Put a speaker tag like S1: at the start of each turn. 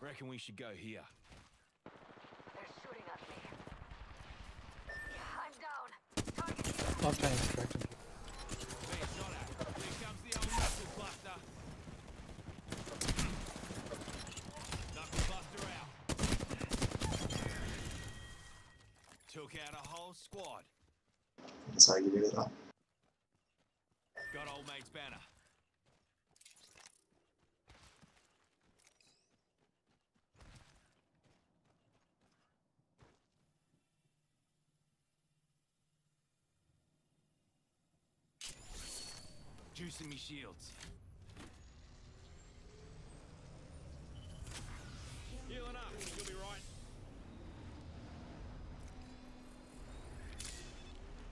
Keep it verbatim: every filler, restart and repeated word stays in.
S1: Reckon we should go here.
S2: They're shooting at me. Yeah, I'm down. Target here.
S3: I'll try and distract him.
S1: Being shot at. Here comes the old knuckle buster. Knuckle buster out. Took out a whole squad.
S4: That's how you do it. Huh?
S1: Got old mate's banner. Juicing me shields.